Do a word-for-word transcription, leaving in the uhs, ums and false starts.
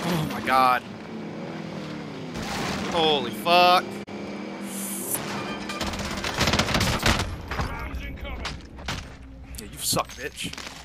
Oh my god. Holy fuck. Yeah, you suck, bitch.